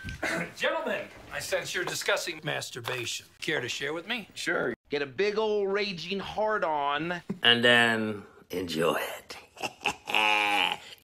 Gentlemen, I sense you're discussing masturbation. Care to share with me? Sure. Get a big old raging hard-on. And then enjoy it.